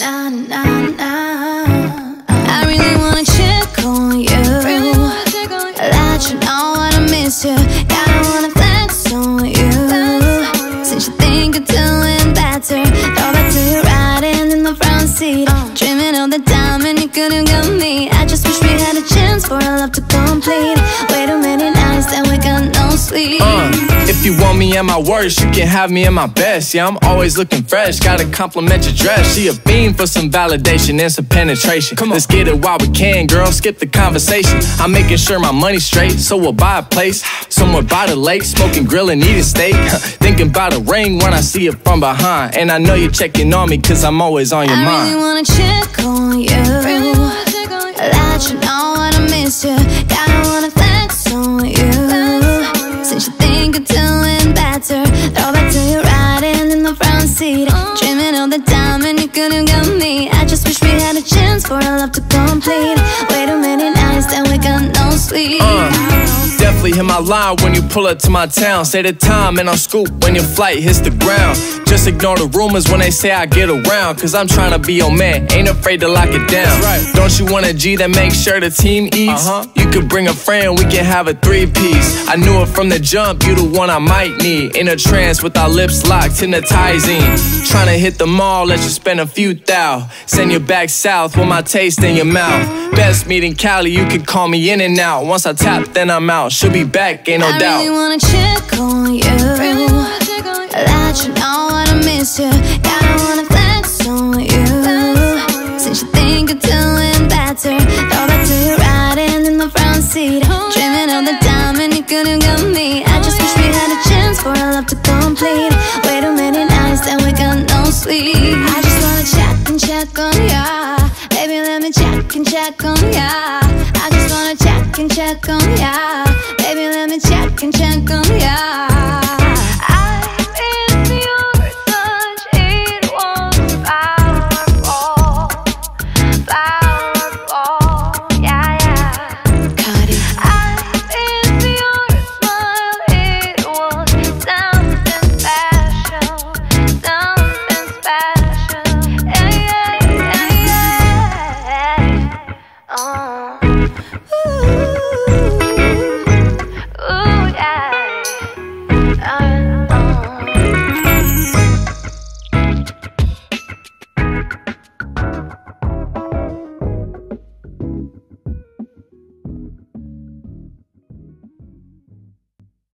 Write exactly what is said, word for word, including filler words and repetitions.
na na na. I really wanna check on you, let you know what I miss you. God, I wanna flex on you, since you think you're doing better. Throw back to you riding in the front seat, dreaming of the time when you couldn't get me. I just wish we had a chance for our love to complete. Way too many nights that we got no sleep. uh, If you want me at my worst, you can have me at my best. Yeah, I'm always looking fresh, gotta compliment your dress. She a fiend for some validation and some penetration. Come on, let's get it while we can, girl, skip the conversation. I'm making sure my money's straight, so we'll buy a place somewhere by the lake, smoking, grilling, eating steak. Thinking about a ring when I see it from behind. And I know you're checking on me, cause I'm always on your I mind. I really wanna check on you, let you know what I miss you. God, I wanna flex on you, since you think you're doing better. Throw back to you riding in the front seat, dreaming of the time when you couldn't get me. I just wish we had a chance for our love to complete. Way too many nights that we got no sleep. uh, Definitely hit my line when you pull up to my town. Say the time and I'll scoop when your flight hits the ground. Just ignore the rumors when they say I get around, cause I'm tryna be your man, ain't afraid to lock it down. Right. Don't you want a G that makes sure the team eats? Uh-huh. You could bring a friend, we can have a three-piece. I knew it from the jump, you the one I might need. In a trance with our lips locked, hypnotizing. Tryna hit the mall, let you spend a few thou. Send you back south with my taste in your mouth. Best meet in Cali, you can call me in and out. Once I tap, then I'm out. She'll be back, ain't no I doubt. I really wanna check on you, let you know what I miss you. God, I wanna flex on you, since you think you're doing better. Throw back to you riding in the front seat, dreaming of the time when you couldn't get me. I just wish we had a chance for our love to complete. Way too many nights that we got no sleep. I just wanna check and check on ya, baby, let me check and check on ya. I just wanna check and check on ya,